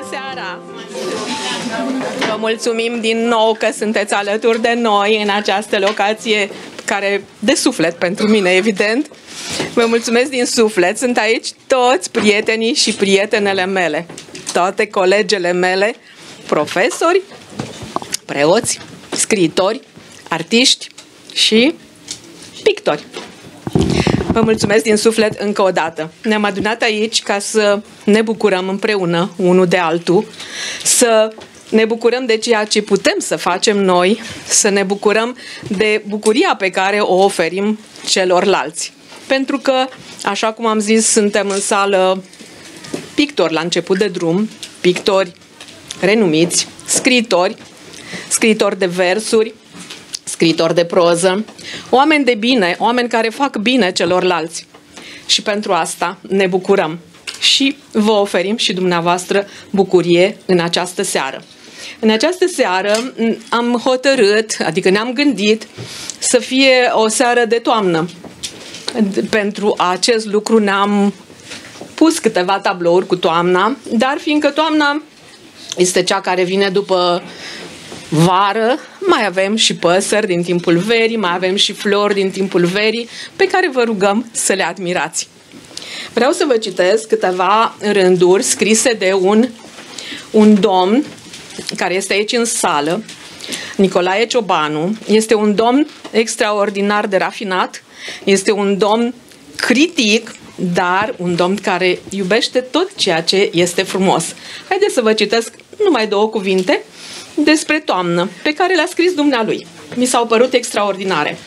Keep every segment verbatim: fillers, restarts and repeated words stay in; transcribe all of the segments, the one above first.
seara! Vă mulțumim din nou că sunteți alături de noi în această locație care de suflet pentru mine, evident. Vă mulțumesc din suflet. Sunt aici toți prietenii și prietenele mele, toate colegele mele, profesori, preoți, scriitori, artiști și pictori. Vă mulțumesc din suflet încă o dată. Ne-am adunat aici ca să ne bucurăm împreună unul de altul, să ne bucurăm de ceea ce putem să facem noi, să ne bucurăm de bucuria pe care o oferim celorlalți. Pentru că, așa cum am zis, suntem în sală pictori la început de drum, pictori renumiți, scriitori, scriitori de versuri, scriitori de proză, oameni de bine, oameni care fac bine celorlalți. Și pentru asta ne bucurăm și vă oferim și dumneavoastră bucurie în această seară. În această seară am hotărât, adică ne-am gândit să fie o seară de toamnă. Pentru acest lucru ne-am pus câteva tablouri cu toamna, dar fiindcă toamna este cea care vine după vară, mai avem și păsări din timpul verii, mai avem și flori din timpul verii, pe care vă rugăm să le admirați. Vreau să vă citesc câteva rânduri scrise de un, un domn care este aici în sală, Nicolae Ciobanu. Este un domn extraordinar de rafinat, este un domn critic, dar un domn care iubește tot ceea ce este frumos. Haideți să vă citesc numai două cuvinte despre toamnă, pe care le-a scris dumnealui. Mi s-au părut extraordinare.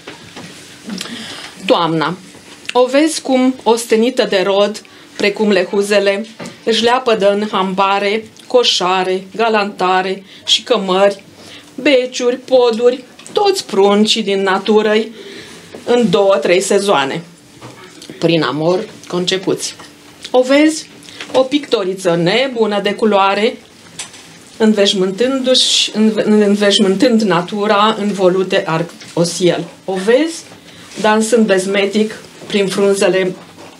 Toamna. O vezi cum, ostenită de rod, precum lehuzele, își leapădă în hambare, coșare, galantare și cămări, beciuri, poduri, toți pruncii din natură-i în două, trei sezoane, prin amor concepuți. O vezi, o pictoriță nebună de culoare, înveșmântându-și, înveșmântând natura în volute arc-osiel. O vezi, dansând bezmetic prin frunzele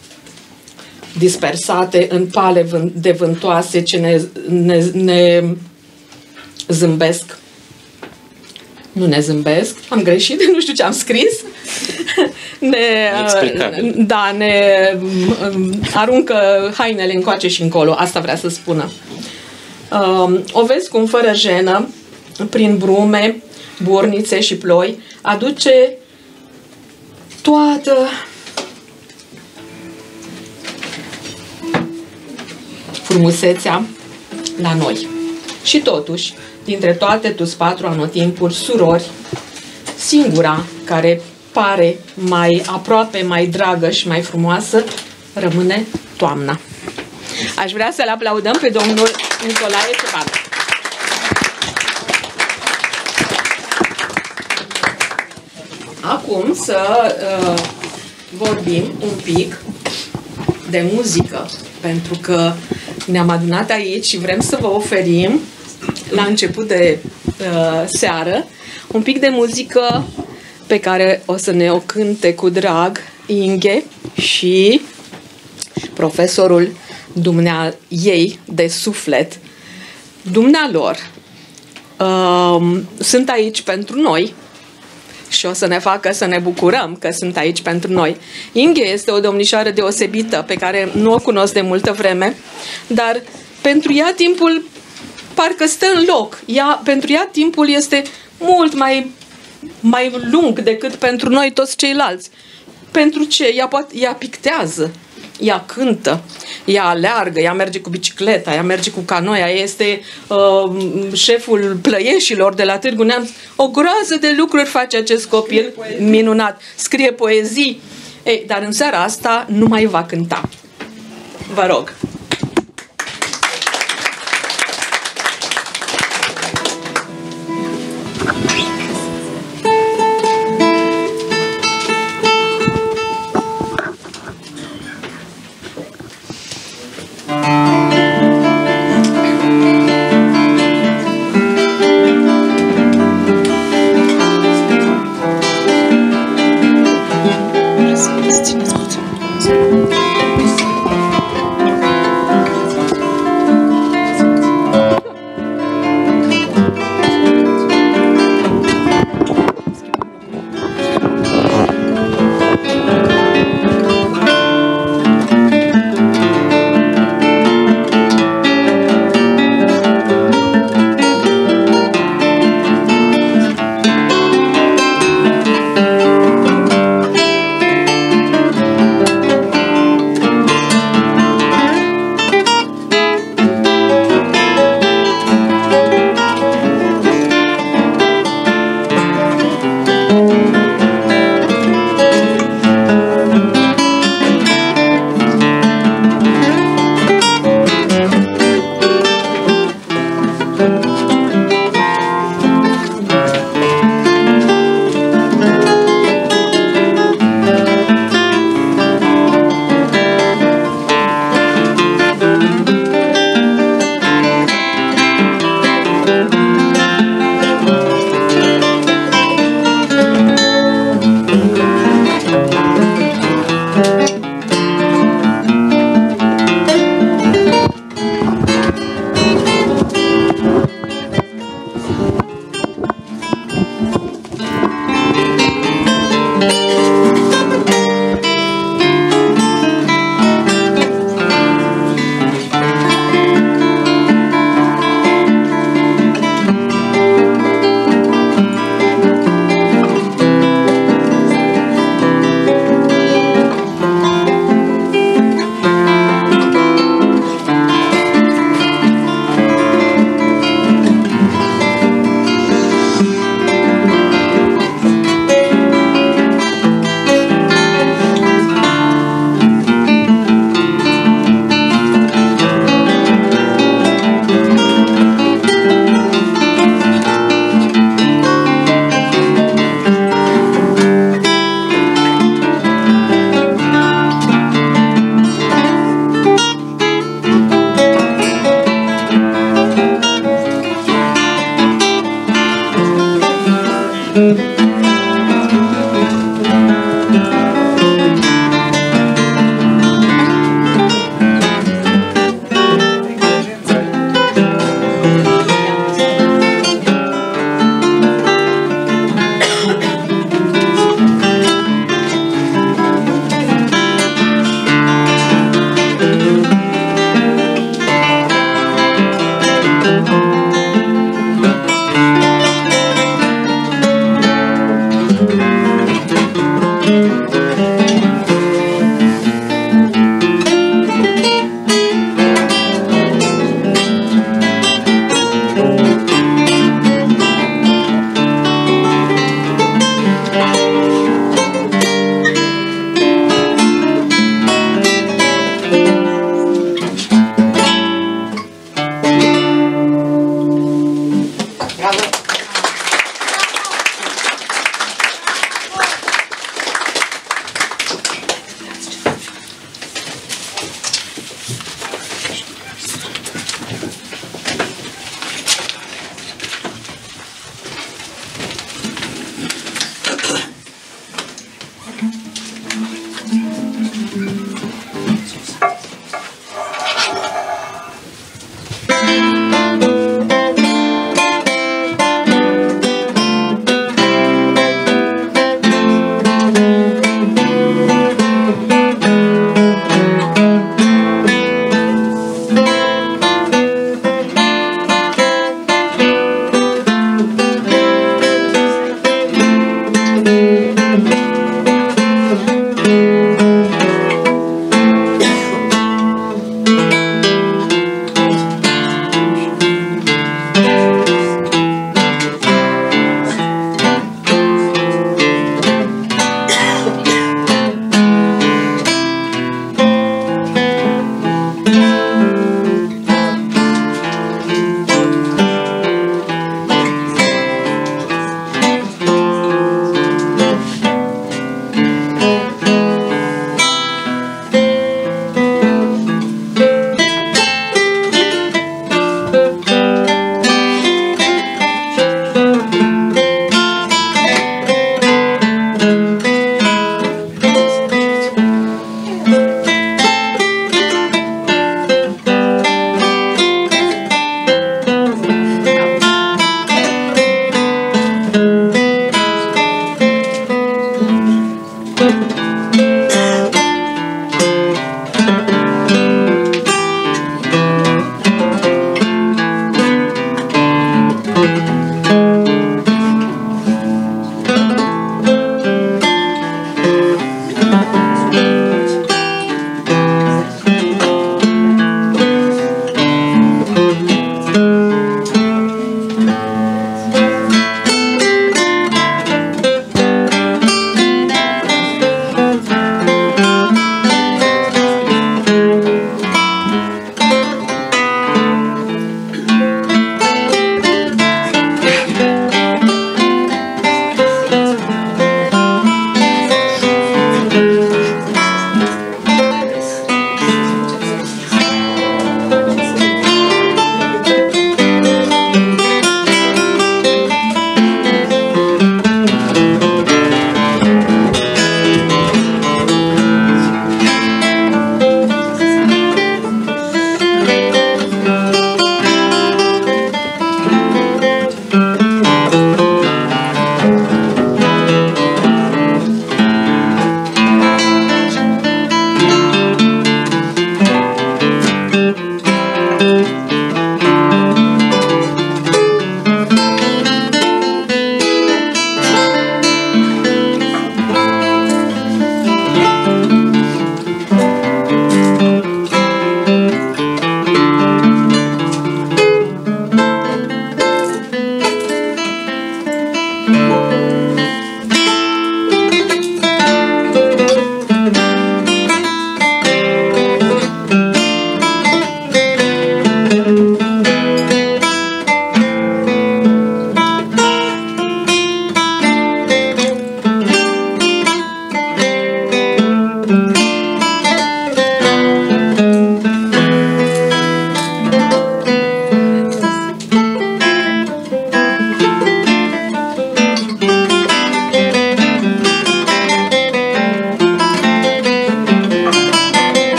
dispersate în pale de vântoase ce ne, ne, ne zâmbesc. Nu ne zâmbesc, am greșit, nu știu ce am scris. Ne, da, ne aruncă hainele încoace și încolo, asta vrea să spună. O vezi cum, fără jenă, prin brume, burnițe și ploi, aduce toată frumusețea la noi. Și totuși, dintre toate tu-s patru anotimpuri, surori, singura care pare mai aproape, mai dragă și mai frumoasă, rămâne toamna. Aș vrea să-l aplaudăm pe domnul Nicolae Ciobanu. Acum să uh, vorbim un pic de muzică, pentru că ne-am adunat aici și vrem să vă oferim la început de uh, seară un pic de muzică pe care o să ne o cânte cu drag Inge și profesorul dumnea ei de suflet. Dumnealor uh, sunt aici pentru noi și o să ne facă să ne bucurăm că sunt aici pentru noi. Inge este o domnișoară deosebită pe care nu o cunosc de multă vreme, dar pentru ea timpul parcă stă în loc. Ea, pentru ea timpul este mult mai, mai lung decât pentru noi toți ceilalți. Pentru ce? Ea, poate, ea pictează, ea cântă, ea aleargă, ea merge cu bicicleta, ea merge cu canoia, ea este uh, șeful plăieșilor de la Târgu Neamț. O groază de lucruri face acest copil minunat. Scrie poezii. Ei, dar în seara asta nu mai va cânta. Vă rog. Țineți puțin.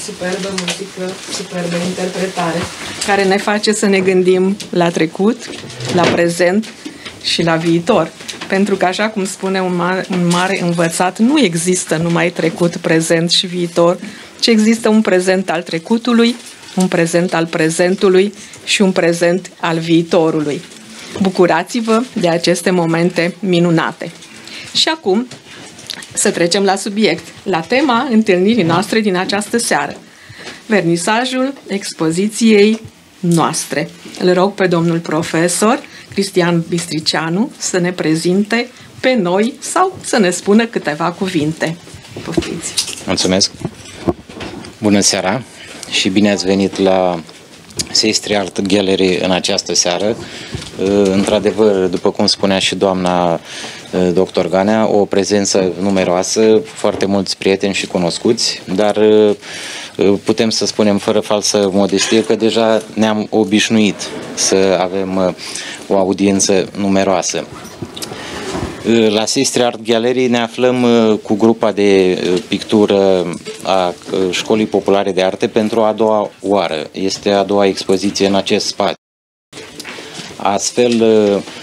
superbă muzică, superbă interpretare, care ne face să ne gândim la trecut, la prezent și la viitor. Pentru că, așa cum spune un mare, un mare învățat, nu există numai trecut, prezent și viitor, ci există un prezent al trecutului, un prezent al prezentului și un prezent al viitorului. Bucurați-vă de aceste momente minunate. Și acum să trecem la subiect, la tema întâlnirii noastre din această seară. Vernisajul expoziției noastre. Îl rog pe domnul profesor Cristian Bistricianu să ne prezinte pe noi sau să ne spună câteva cuvinte. Poftiți! Mulțumesc! Bună seara și bine ați venit la Sestri Art Gallery în această seară. Într-adevăr, după cum spunea și doamna doctor Ganea, o prezență numeroasă, foarte mulți prieteni și cunoscuți, dar putem să spunem fără falsă modestie că deja ne-am obișnuit să avem o audiență numeroasă. La Sestri Art Gallery ne aflăm cu grupa de pictură a Școlii Populare de Arte pentru a doua oară. Este a doua expoziție în acest spațiu. Astfel,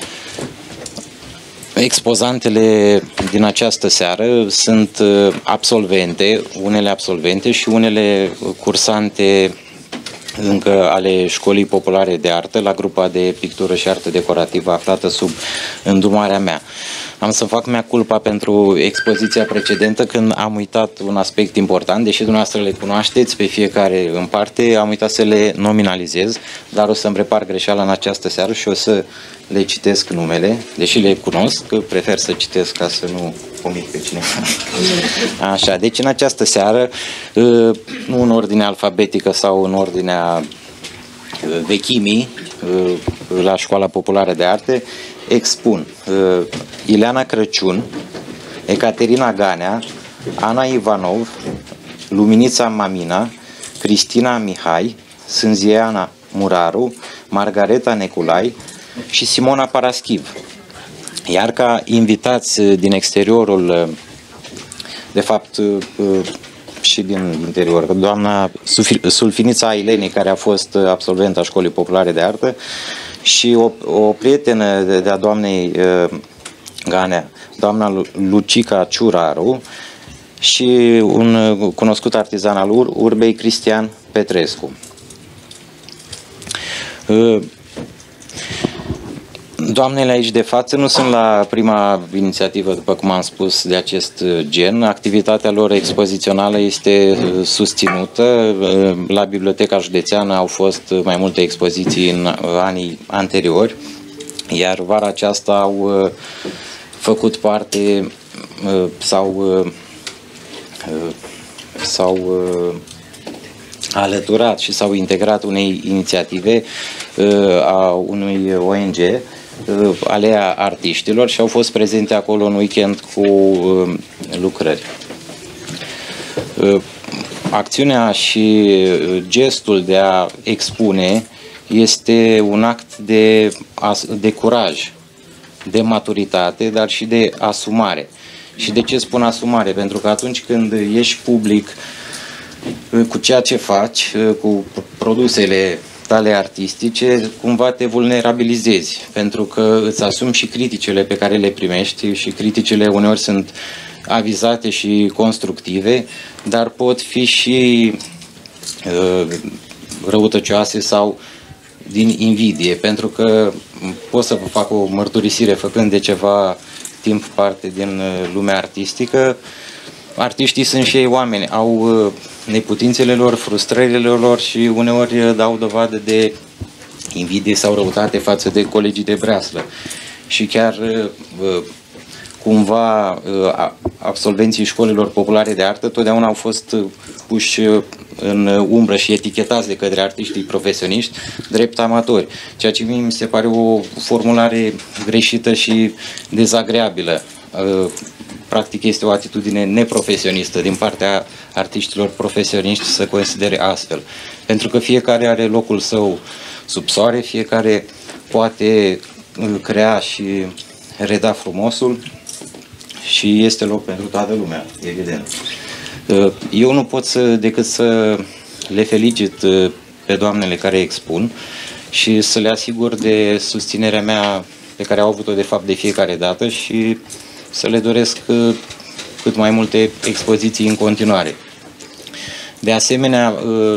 expozantele din această seară sunt absolvente, unele absolvente și unele cursante încă ale Școlii Populare de Artă la grupa de pictură și artă decorativă aflată sub îndrumarea mea. Am să fac mea culpa pentru expoziția precedentă când am uitat un aspect important, deși dumneavoastră le cunoașteți pe fiecare în parte, am uitat să le nominalizez, dar o să-mi repar greșeala în această seară și o să le citesc numele, deși le cunosc, că prefer să citesc ca să nu comit pe cineva. Așa, deci în această seară, nu în ordine alfabetică sau în ordinea vechimii, la Școala Populară de Arte, expun uh, Ileana Crăciun, Ecaterina Ganea, Ana Ivanov, Luminița Mamina, Cristina Mihai, Sânziana Muraru, Margareta Neculai și Simona Paraschiv. Iar ca invitați din exteriorul, de fapt și din interior, doamna Sulfinița Ailenii, care a fost absolventă a Școlii Populare de Artă, și o, o prietenă de, de a doamnei uh, Ganea, doamna Lucica Ciuraru, și un uh, cunoscut artizan al ur urbei, Cristian Petrescu. Uh, Doamnele aici de față nu sunt la prima inițiativă, după cum am spus, de acest gen. Activitatea lor expozițională este susținută. La Biblioteca Județeană au fost mai multe expoziții în anii anteriori, iar vara aceasta au făcut parte sau sau alăturat și s-au integrat unei inițiative a unui O N G, Alea Artiștilor, și au fost prezente acolo în weekend cu lucrări. Acțiunea și gestul de a expune este un act de, de curaj, de maturitate, dar și de asumare. Și de ce spun asumare? Pentru că atunci când ești public cu ceea ce faci, cu produsele tale artistice, cumva te vulnerabilizezi, pentru că îți asumi și criticile pe care le primești, și criticile uneori sunt avizate și constructive, dar pot fi și uh, răutăcioase sau din invidie, pentru că pot să vă fac o mărturisire făcând de ceva timp parte din lumea artistică. Artiștii sunt și ei oameni, au neputințele lor, frustrările lor și uneori dau dovadă de invidie sau răutate față de colegii de breaslă. Și chiar cumva absolvenții școlilor populare de artă totdeauna au fost puși în umbră și etichetați de către artiștii profesioniști drept amatori, ceea ce mi se pare o formulare greșită și dezagreabilă. Practic este o atitudine neprofesionistă din partea artiștilor profesioniști să considere astfel. Pentru că fiecare are locul său sub soare, fiecare poate crea și reda frumosul și este loc pentru toată lumea, evident. Eu nu pot să, decât să le felicit pe doamnele care expun și să le asigur de susținerea mea pe care au avut-o de fapt de fiecare dată și să le doresc cât mai multe expoziții în continuare. De asemenea,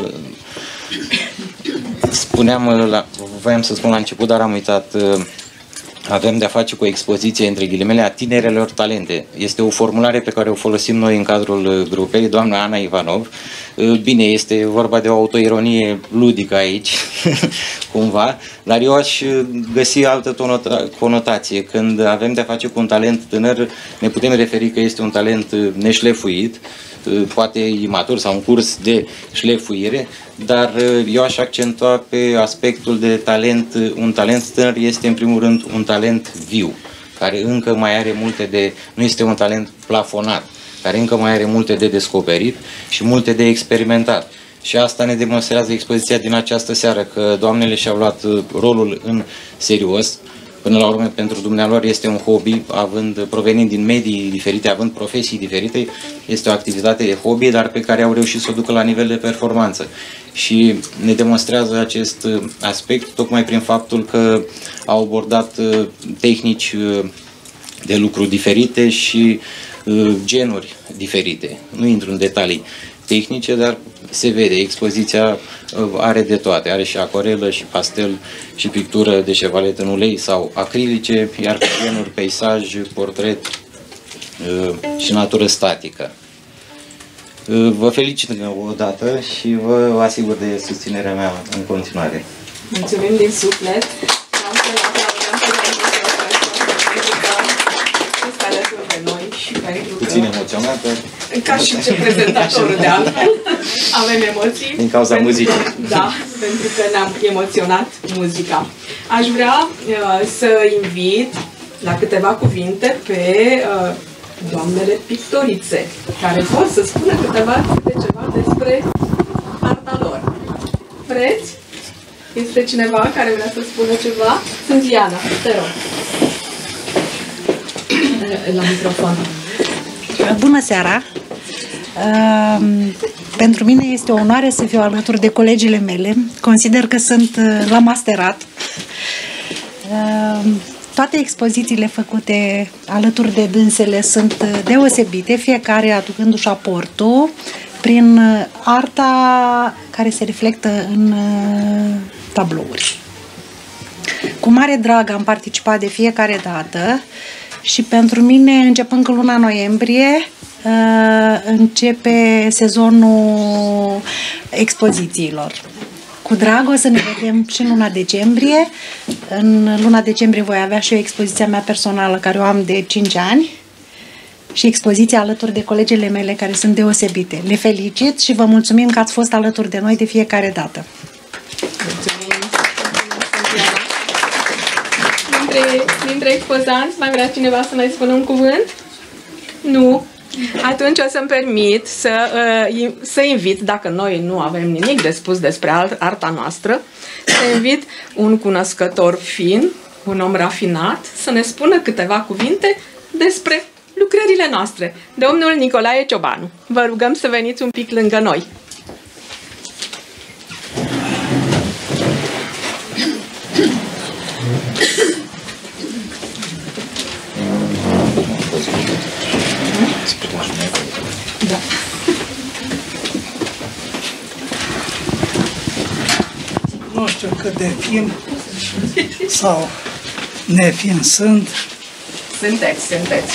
spuneam, la, voiam să spun la început, dar am uitat, avem de-a face cu o expoziție, între ghilimele, a tinerelor talente. Este o formulare pe care o folosim noi în cadrul grupei, doamna Ana Ivanov. Bine, este vorba de o autoironie ludică aici, cumva, dar eu aș găsi altă conotație. Când avem de-a face cu un talent tânăr, ne putem referi că este un talent neșlefuit, poate imatur sau un curs de șlefuire, dar eu aș accentua pe aspectul de talent. Un talent tânăr este în primul rând un talent viu, care încă mai are multe de, nu este un talent plafonat, care încă mai are multe de descoperit și multe de experimentat. Și asta ne demonstrează expoziția din această seară, că doamnele și-au luat rolul în serios. Până la urmă, pentru dumnealor este un hobby, având, provenind din medii diferite, având profesii diferite, este o activitate de hobby, dar pe care au reușit să o ducă la nivel de performanță. Și ne demonstrează acest aspect tocmai prin faptul că au abordat tehnici de lucru diferite și genuri diferite. Nu intru în detalii tehnice, dar se vede, expoziția are de toate, are și acuarelă, și pastel, și pictură de șevalet în ulei sau acrilice, iar cu genuri, peisaj, portret și natură statică. Vă felicit o dată și vă asigur de susținerea mea în continuare. Mulțumim din suflet! Puțin emoționat, ca și ce prezentatorul de altfel, avem emoții. Din cauza pentru muzicii. Că, da, pentru că ne-am emoționat muzica. Aș vrea uh, să invit la câteva cuvinte pe uh, doamnele pictorițe, care pot să spună câteva câte ceva despre arta lor. Vreți? Este cineva care vrea să spună ceva? Sunt Diana, te rog. La microfon. Bună seara! Uh, pentru mine este o onoare să fiu alături de colegile mele. Consider că sunt uh, la masterat. Uh, toate expozițiile făcute alături de dânsele sunt deosebite, fiecare aducându-și aportul prin uh, arta care se reflectă în uh, tablouri. Cu mare drag am participat de fiecare dată. Și pentru mine, începând cu luna noiembrie, începe sezonul expozițiilor. Cu drag o să ne vedem și în luna decembrie. În luna decembrie voi avea și o expoziția mea personală, care o am de cinci ani, și expoziția alături de colegele mele, care sunt deosebite. Le felicit și vă mulțumim că ați fost alături de noi de fiecare dată. Mulțumim! Dintre, dintre expozanți, mai vrea cineva să mai spună un cuvânt? Nu? Atunci o să-mi permit să, uh, să invit, dacă noi nu avem nimic de spus despre arta noastră, să invit un cunoscător fin, un om rafinat, să ne spună câteva cuvinte despre lucrările noastre. Domnul Nicolae Ciobanu, vă rugăm să veniți un pic lângă noi. Da. Nu știu cât de fin sau nefin sunt. Sunteți, sunteți.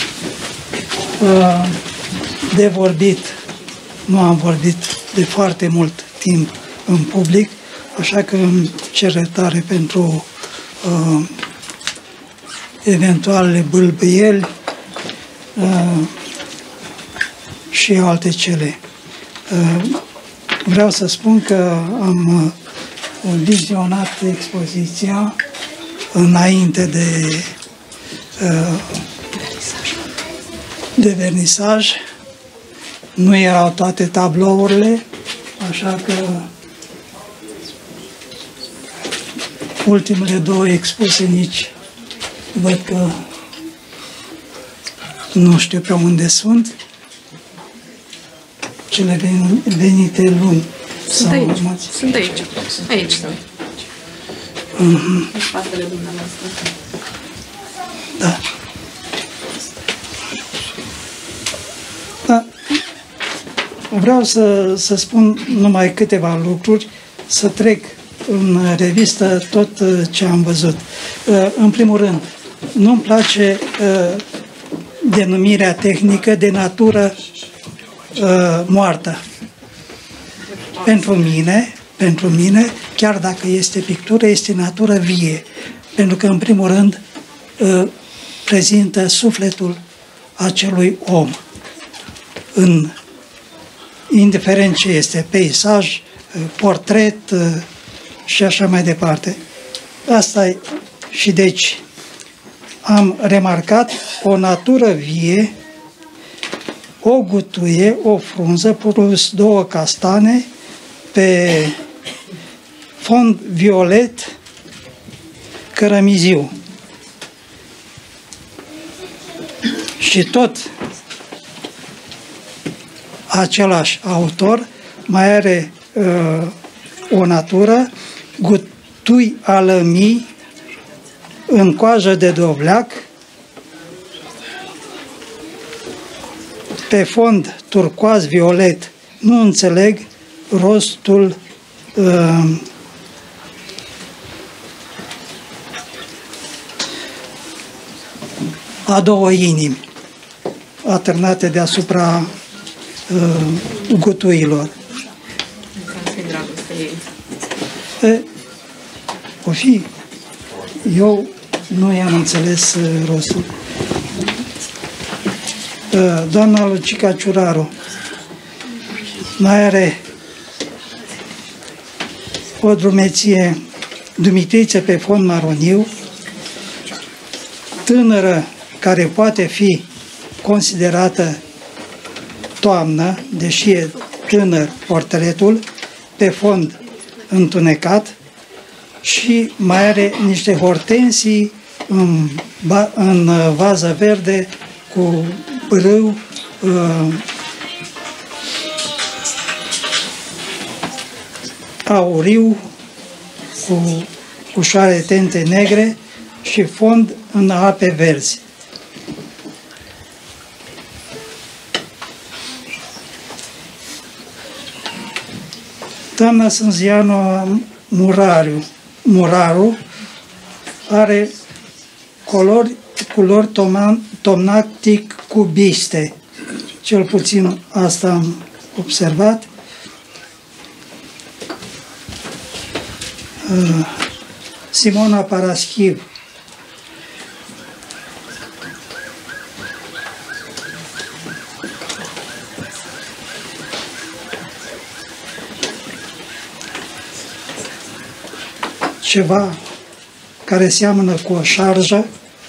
De vorbit, nu am vorbit de foarte mult timp în public, așa că îmi cer iertare pentru uh, eventuale bâlbâieli uh, și alte cele. Uh, vreau să spun că am uh, vizionat expoziția înainte de uh, de vernisaj. Nu erau toate tablourile, așa că ultimele două expuse nici văd că nu știu pe unde sunt. cele venite luni. Sunt sau aici. urmați. Sunt aici. Aici sunt. Mhm. În spatele dumneavoastră. Da. Da. Vreau să, să spun numai câteva lucruri, să trec în revistă tot ce am văzut. În primul rând, nu-mi place denumirea tehnică de natură moartă. Pentru mine, pentru mine, chiar dacă este pictură, este natură vie. Pentru că, în primul rând, prezintă sufletul acelui om. În, indiferent ce este, peisaj, portret și așa mai departe. Asta e. Și deci am remarcat o natură vie, o gutuie, o frunză, plus două castane pe fond violet cărămiziu. Și tot același autor mai are uh, o natură, gutui alămii în coajă de dovleac, pe fond turcoaz violet. Nu înțeleg rostul uh, a două inimi atârnate deasupra uh, gutuilor. E, o fi, eu nu i-am înțeles uh, rostul. Uh, doamna Lucica Ciuraru mai are o drumeție dumitriță pe fond maroniu, tânără, care poate fi considerată toamnă, deși e tânăr portretul, pe fond întunecat, și mai are niște hortensii în, în vază verde cu brâu uh, auriu, cu ușoare tente negre și fond în ape verzi. Doamna Sânzianu Murariu, Muraru are culori, culori tomnatic cubiste. Cel puțin asta am observat. Uh, Simona Paraschiv ceva care seamănă cu o șarjă.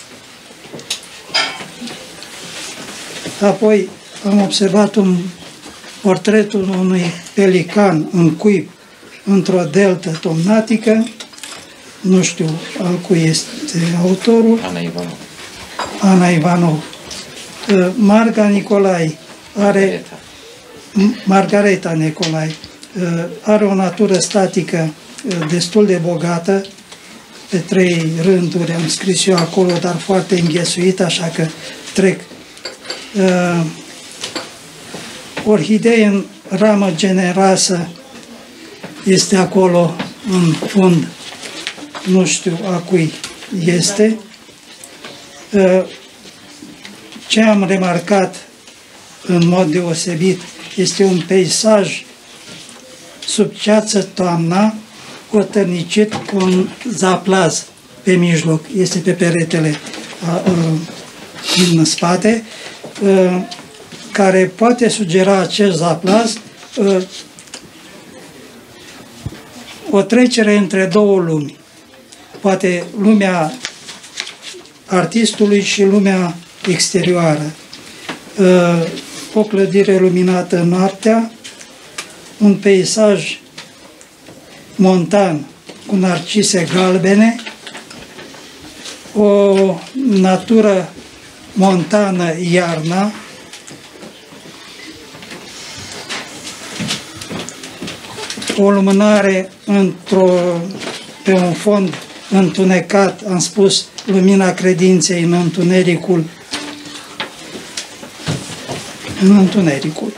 Apoi am observat un portretul unui pelican în cuib într-o deltă tomnatică. Nu știu al cui este autorul. Ana Ivanov. Ana Ivanov. Marga Nicolai are Margareta Nicolai are o natură statică destul de bogată, pe trei rânduri am scris eu acolo, dar foarte înghesuit, așa că trec. Uh, orhidee în ramă generoasă este acolo în fund, nu știu a cui este. Uh, ce am remarcat în mod deosebit este un peisaj sub ceață toamna, cotărnicit cu un zaplaz pe mijloc, este pe peretele a, a, din spate, a, care poate sugera acest zaplaz a, o trecere între două lumi, poate lumea artistului și lumea exterioară. A, o clădire luminată noaptea, un peisaj montan cu narcise galbene, o natură montană iarna, o lumânare într-o, pe un fond întunecat, am spus, lumina credinței în întunericul, în întunericul.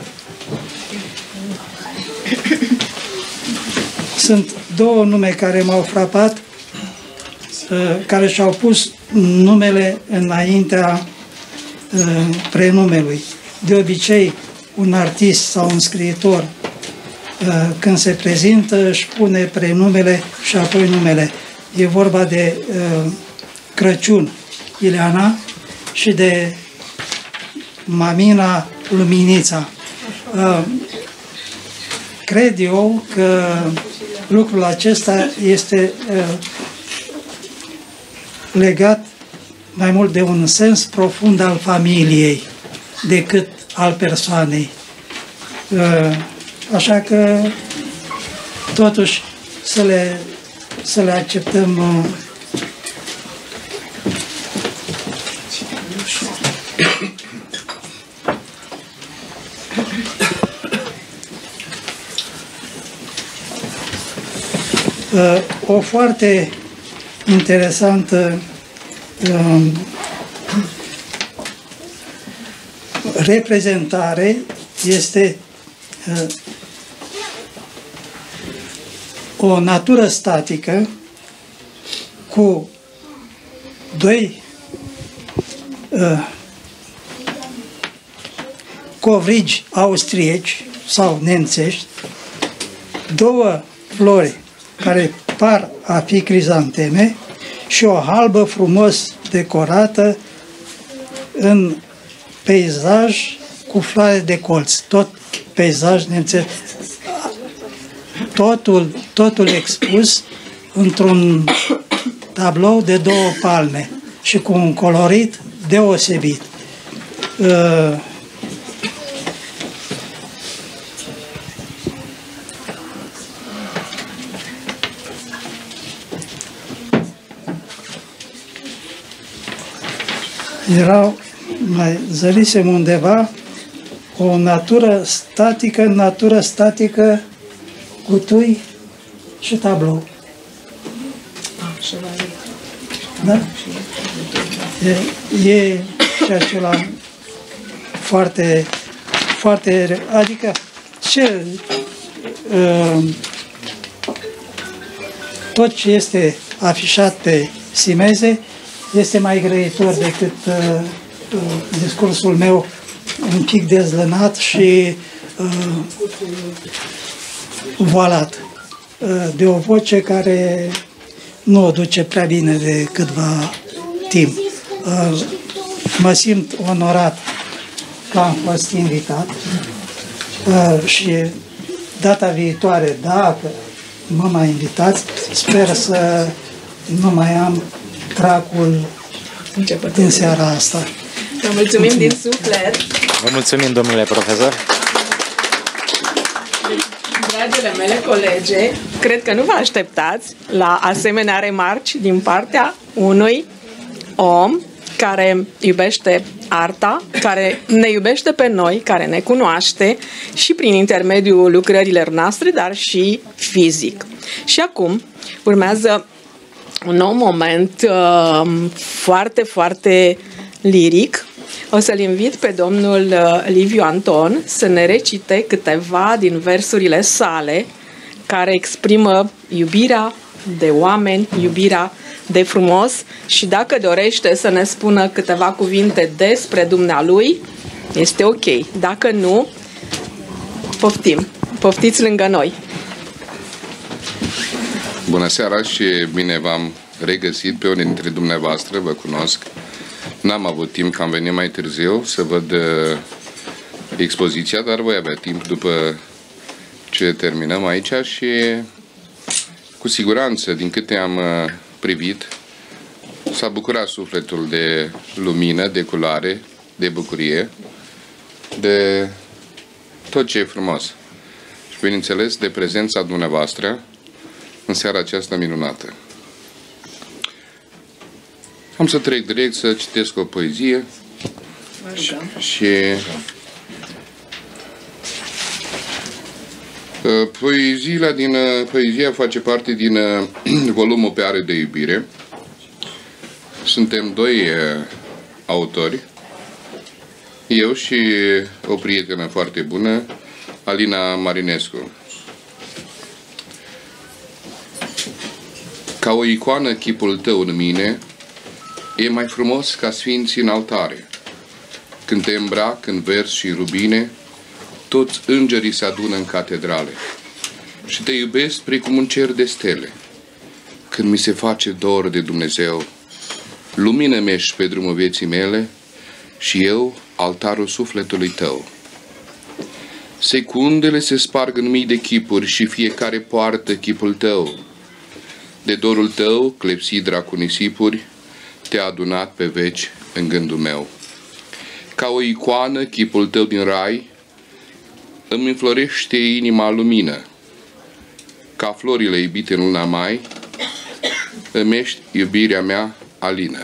Sunt două nume care m-au frapat, care și-au pus numele înaintea prenumelui. De obicei, un artist sau un scriitor, când se prezintă, își pune prenumele și apoi numele. E vorba de Crăciun, Ileana, și de Mamina, Luminița. Cred eu că lucrul acesta este legat mai mult de un sens profund al familiei decât al persoanei. Așa că totuși să le, să le acceptăm. O foarte interesantă reprezentare este o natură statică cu doi uh, covrigi austrieci sau nemțești, două flori care par a fi crizanteme și o halbă frumos decorată în peisaj cu floare de colț, tot peisaj nemțesc. Totul, totul expus într-un tablou de două palme și cu un colorit deosebit. Uh, Erau, mai zărisem undeva, o natură statică, natură statică, cutui și tablou. Da? E, e și acela foarte, foarte, adică ce, uh, tot ce este afișat pe simeze este mai grăitor decât uh, uh, discursul meu un pic dezlănat și uh, voalat, uh, de o voce care nu o duce prea bine de câtva timp. Uh, mă simt onorat că am fost invitat uh, și data viitoare, dacă mă mai invitați, sper să nu mai am tracul din seara asta. Vă mulțumim, mulțumim din suflet. Vă mulțumim, domnule profesor. Dragile mele colege, cred că nu vă așteptați la asemenea remarci din partea unui om care iubește arta, care ne iubește pe noi, care ne cunoaște și prin intermediul lucrărilor noastre, dar și fizic. Și acum urmează un nou moment uh, foarte, foarte liric. O să-l invit pe domnul uh, Liviu Anton să ne recite câteva din versurile sale care exprimă iubirea de oameni, iubirea de frumos și dacă dorește să ne spună câteva cuvinte despre dumnealui, este ok. Dacă nu, poftim. Poftiți lângă noi. Bună seara și bine v-am regăsit pe unii dintre dumneavoastră, vă cunosc. N-am avut timp, că am venit mai târziu să văd uh, expoziția, dar voi avea timp după ce terminăm aici și cu siguranță, din câte am uh, privit, s-a bucurat sufletul de lumină, de culoare, de bucurie, de tot ce e frumos. Și bineînțeles de prezența dumneavoastră în seara aceasta minunată. Am să trec direct să citesc o poezie și, și Poezia, din, poezia face parte din volumul Pe are de iubire. Suntem doi autori, eu și o prietenă foarte bună, Alina Marinescu. Ca o icoană chipul tău în mine e mai frumos ca sfinții în altare. Când te îmbrac în vers și rubine, toți îngerii se adună în catedrale și te iubesc precum un cer de stele. Când mi se face dor de Dumnezeu, lumină-mi ești pe drumul vieții mele și eu altarul sufletului tău. Secundele se sparg în mii de chipuri și fiecare poartă chipul tău. De dorul tău, clepsidra cu nisipuri, te-a adunat pe veci în gândul meu. Ca o icoană, chipul tău din rai îmi înflorește inima lumină. Ca florile iubite în luna mai, îmi ești iubirea mea, Alina.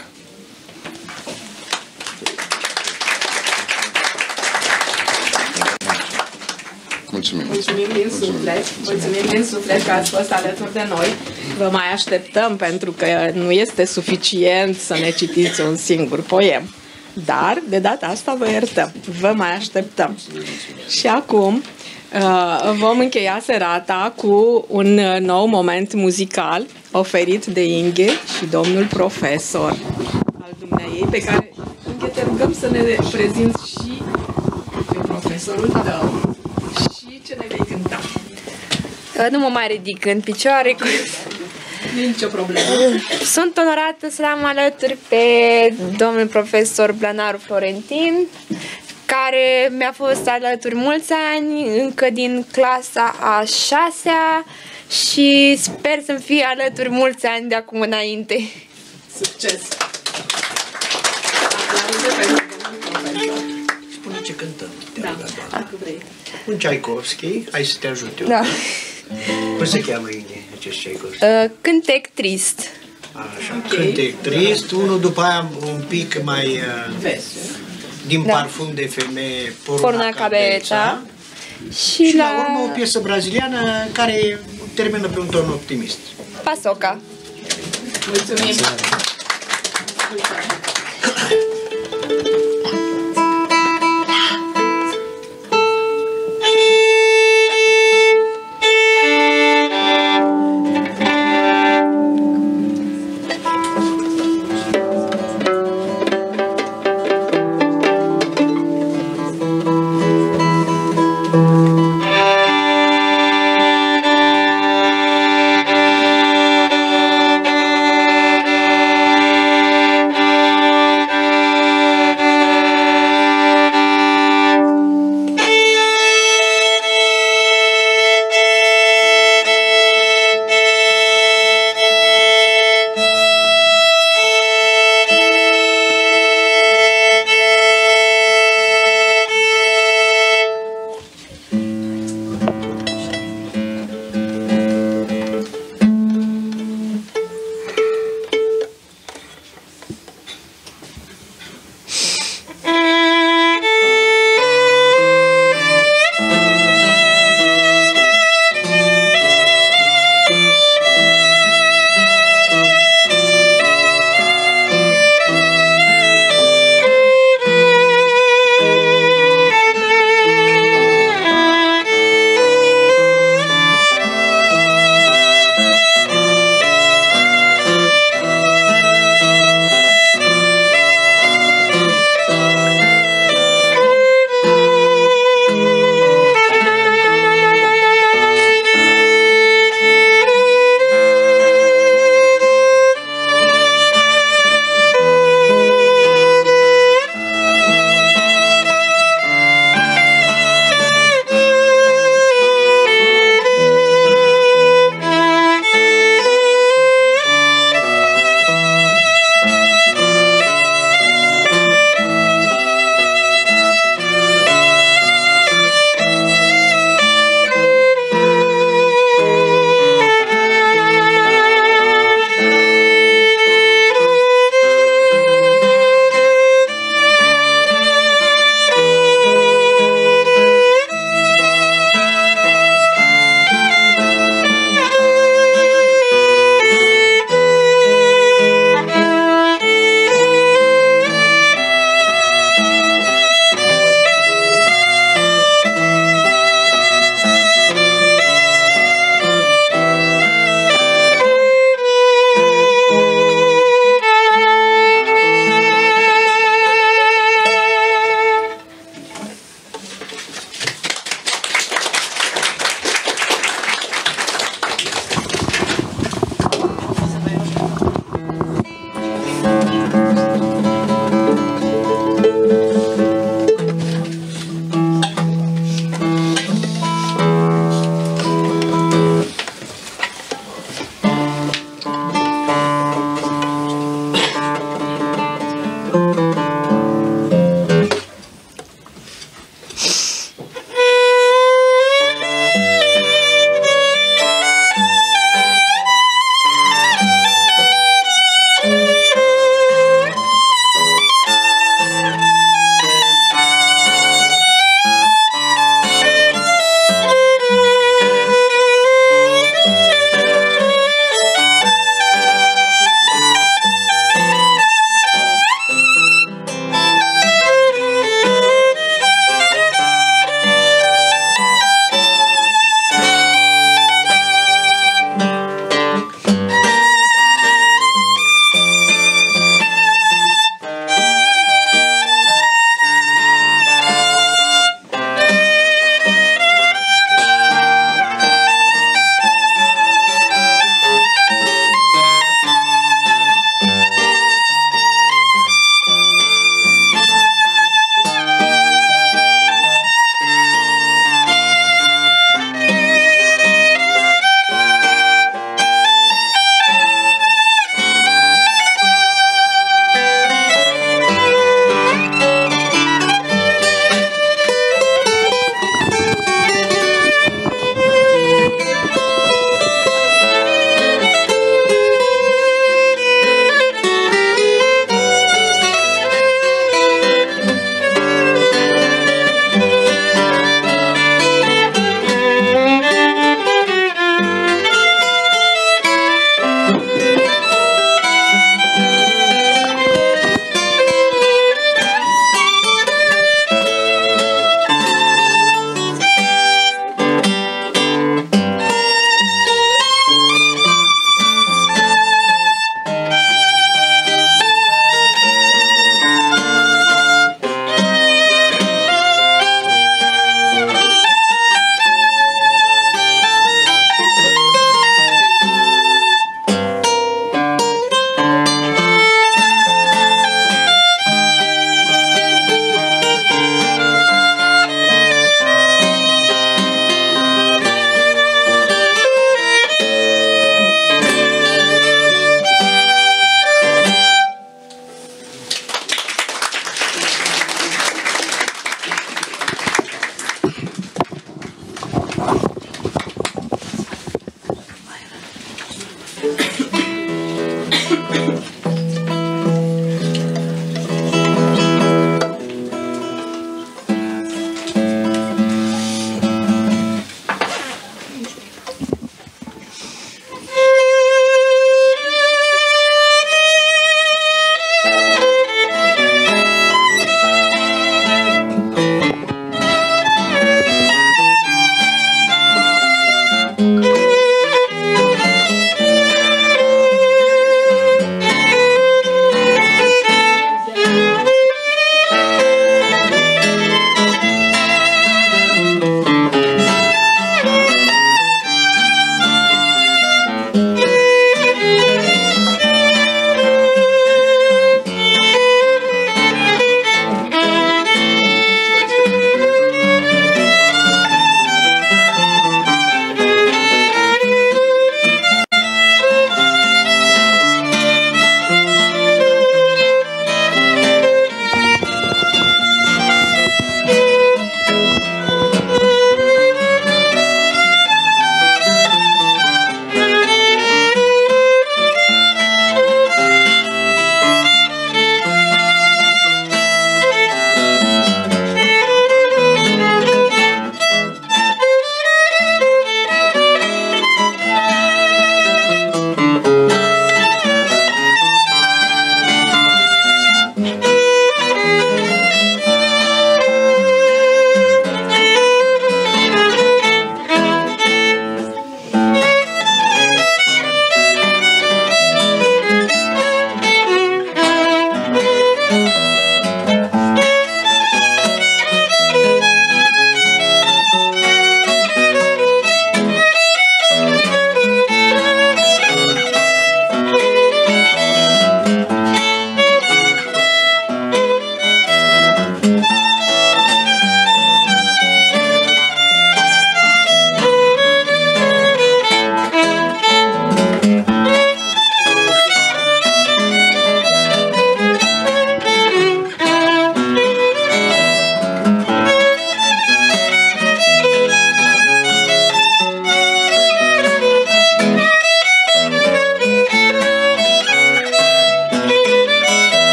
Mulțumim. Mulțumim din suflet. Mulțumim din suflet că ați fost alături de noi. Vă mai așteptăm pentru că nu este suficient să ne citiți un singur poem. Dar, de data asta, vă iertăm. Vă mai așteptăm. Și acum vom încheia serata cu un nou moment muzical oferit de Inge și domnul profesor al dumneaei, pe care, Inge, te rugăm să ne prezinți și pe profesorul tău și ce ne vei cânta. Nu mă mai ridic în picioare. Nu e nicio problemă. Sunt onorată să l-am alături pe domnul profesor Blanaru Florentin, care mi-a fost alături mulți ani, încă din clasa a șasea, și sper să-mi fie alături mulți ani de acum înainte. Succes! Spune ce cântăm. Da, dacă vrei. Un Tchaikovsky, hai să te ajut eu. Da. Cum se cheamă Ine, acest Tchaikovsky? Uh, cântec trist. Așa, okay. Cântec trist, unul după aia un pic mai... Uh, din da. Parfum de femeie, Porna Cabeza. Și, și la... la urmă o piesă braziliană care termină pe un ton optimist. Pasoca. Mulțumim! Thank you.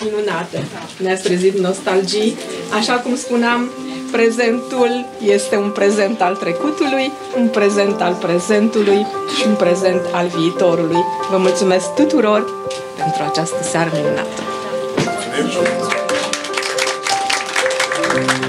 minunată. Ne-ați trezit nostalgii. Așa cum spuneam, prezentul este un prezent al trecutului, un prezent al prezentului și un prezent al viitorului. Vă mulțumesc tuturor pentru această seară minunată. Mulțumim.